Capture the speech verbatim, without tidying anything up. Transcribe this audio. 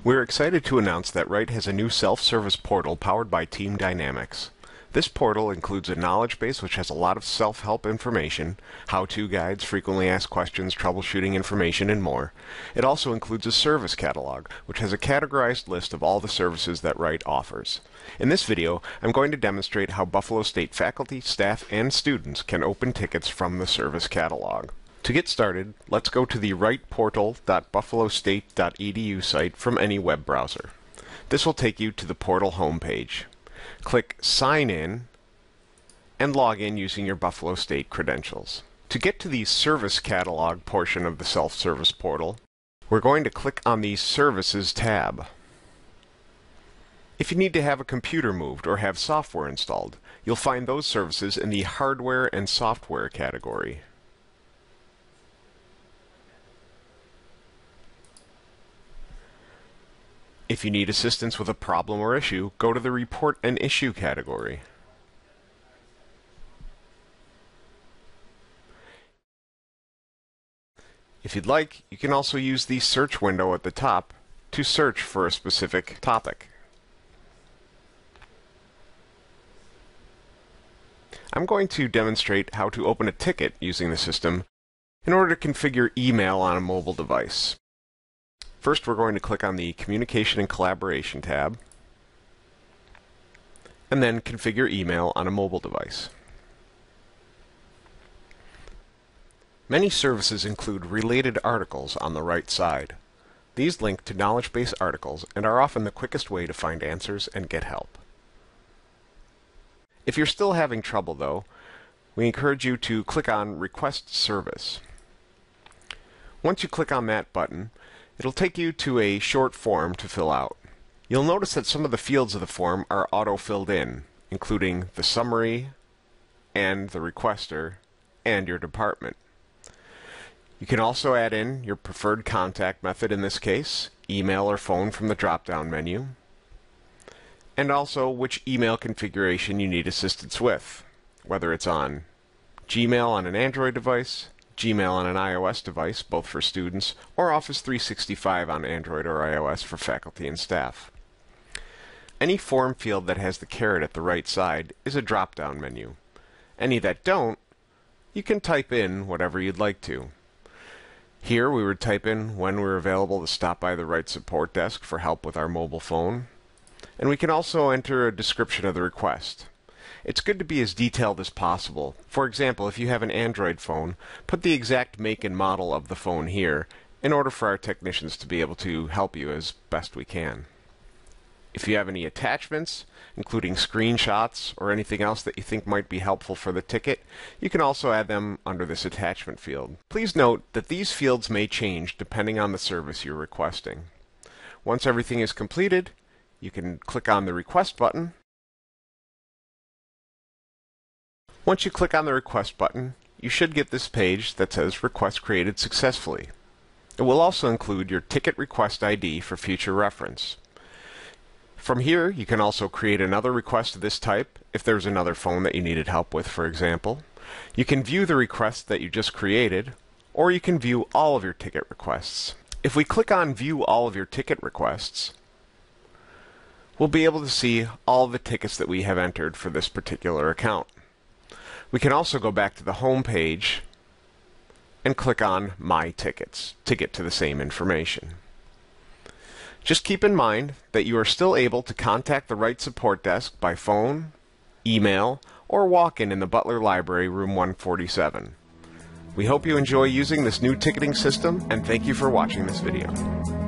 We're excited to announce that RITE has a new self-service portal powered by Team Dynamics. This portal includes a knowledge base which has a lot of self-help information, how-to guides, frequently asked questions, troubleshooting information, and more. It also includes a service catalog, which has a categorized list of all the services that RITE offers. In this video, I'm going to demonstrate how Buffalo State faculty, staff, and students can open tickets from the service catalog. To get started, let's go to the rite portal dot buffalo state dot e d u site from any web browser. This will take you to the portal homepage. Click Sign In and log in using your Buffalo State credentials. To get to the Service Catalog portion of the self-service portal, we're going to click on the Services tab. If you need to have a computer moved or have software installed, you'll find those services in the Hardware and Software category. If you need assistance with a problem or issue, go to the Report an Issue category. If you'd like, you can also use the search window at the top to search for a specific topic. I'm going to demonstrate how to open a ticket using the system in order to configure email on a mobile device. First, we're going to click on the Communication and Collaboration tab, and then Configure Email on a mobile device. Many services include related articles on the right side. These link to knowledge base articles and are often the quickest way to find answers and get help. If you're still having trouble, though, we encourage you to click on Request Service. Once you click on that button, it'll take you to a short form to fill out. You'll notice that some of the fields of the form are auto-filled in, including the summary, and the requester, and your department. You can also add in your preferred contact method in this case, email or phone from the drop-down menu, and also which email configuration you need assistance with, whether it's on Gmail on an Android device, Gmail on an iOS device, both for students, or Office three sixty-five on Android or iOS for faculty and staff. Any form field that has the caret at the right side is a drop-down menu. Any that don't, you can type in whatever you'd like to. Here we would type in when we're available to stop by the RITE support desk for help with our mobile phone, and we can also enter a description of the request. It's good to be as detailed as possible. For example, if you have an Android phone, put the exact make and model of the phone here in order for our technicians to be able to help you as best we can. If you have any attachments, including screenshots or anything else that you think might be helpful for the ticket, you can also add them under this attachment field. Please note that these fields may change depending on the service you're requesting. Once everything is completed, you can click on the Request button. Once you click on the Request button, you should get this page that says Request Created Successfully. It will also include your ticket request I D for future reference. From here, you can also create another request of this type if there's another phone that you needed help with, for example. You can view the request that you just created, or you can view all of your ticket requests. If we click on View All of Your Ticket Requests, we'll be able to see all the tickets that we have entered for this particular account. We can also go back to the home page and click on My Tickets to get to the same information. Just keep in mind that you are still able to contact the RITE support desk by phone, email, or walk-in in the Butler Library, room one forty-seven. We hope you enjoy using this new ticketing system, and thank you for watching this video.